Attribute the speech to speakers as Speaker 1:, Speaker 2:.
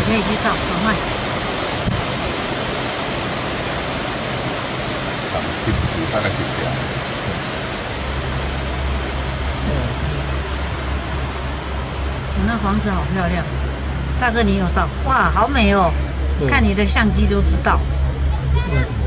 Speaker 1: 可以去照，赶快。
Speaker 2: 煮饭的底掉。
Speaker 1: 那房子好漂亮，大哥你有照？哇，好美哦！看你的相机就知道。